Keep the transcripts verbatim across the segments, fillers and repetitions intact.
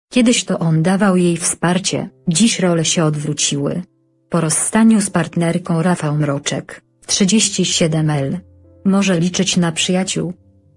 Kiedyś to on dawał jej wsparcie, dziś role się odwróciły. Po rozstaniu z partnerką Rafał Mroczek, trzydzieści siedem lat, może liczyć na przyjaciół.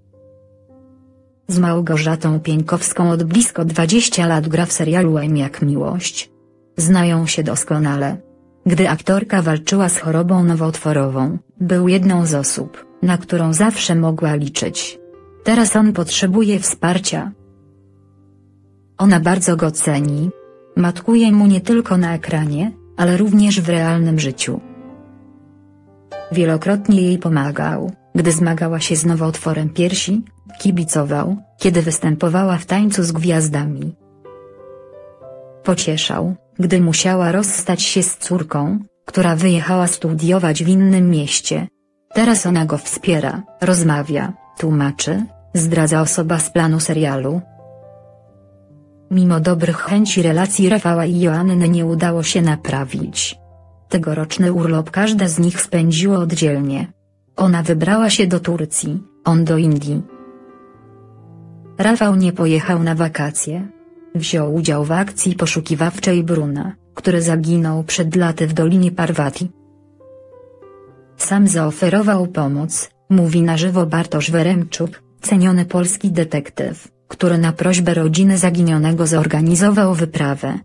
Z Małgorzatą Pieńkowską od blisko dwudziestu lat gra w serialu M jak miłość. Znają się doskonale. Gdy aktorka walczyła z chorobą nowotworową, był jedną z osób, na którą zawsze mogła liczyć. Teraz on potrzebuje wsparcia. Ona bardzo go ceni. Matkuje mu nie tylko na ekranie, ale również w realnym życiu. Wielokrotnie jej pomagał, gdy zmagała się z nowotworem piersi, kibicował, kiedy występowała w Tańcu z Gwiazdami. Pocieszał, gdy musiała rozstać się z córką, która wyjechała studiować w innym mieście. Teraz ona go wspiera, rozmawia, tłumaczy, zdradza osoba z planu serialu. Mimo dobrych chęci relacji Rafała i Joanny nie udało się naprawić. Tegoroczny urlop każda z nich spędziło oddzielnie. Ona wybrała się do Turcji, on do Indii. Rafał nie pojechał na wakacje. Wziął udział w akcji poszukiwawczej Bruna, który zaginął przed laty w Dolinie Parwati. Sam zaoferował pomoc, mówi na żywo Bartosz Weremczuk, ceniony polski detektyw, który na prośbę rodziny zaginionego zorganizował wyprawę.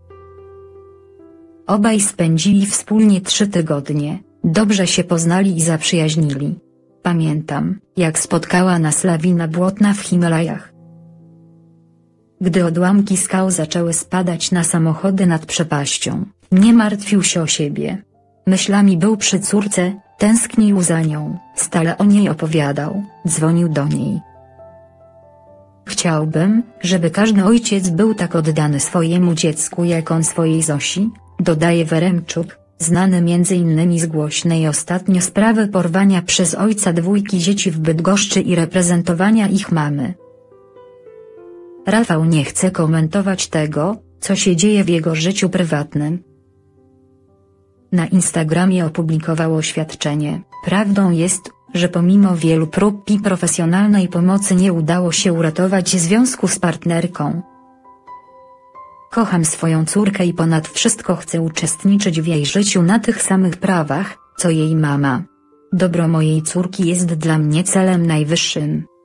Obaj spędzili wspólnie trzy tygodnie, dobrze się poznali i zaprzyjaźnili. Pamiętam, jak spotkała nas lawina błotna w Himalajach. Gdy odłamki skał zaczęły spadać na samochody nad przepaścią, nie martwił się o siebie. Myślami był przy córce, tęsknił za nią, stale o niej opowiadał, dzwonił do niej. Chciałbym, żeby każdy ojciec był tak oddany swojemu dziecku jak on swojej Zosi, dodaje Weremczuk, znany między innymi z głośnej ostatnio sprawy porwania przez ojca dwójki dzieci w Bydgoszczy i reprezentowania ich mamy. Rafał nie chce komentować tego, co się dzieje w jego życiu prywatnym. Na Instagramie opublikował oświadczenie: prawdą jest, że pomimo wielu prób i profesjonalnej pomocy nie udało się uratować związku z partnerką. Kocham swoją córkę i ponad wszystko chcę uczestniczyć w jej życiu na tych samych prawach, co jej mama. Dobro mojej córki jest dla mnie celem najwyższym.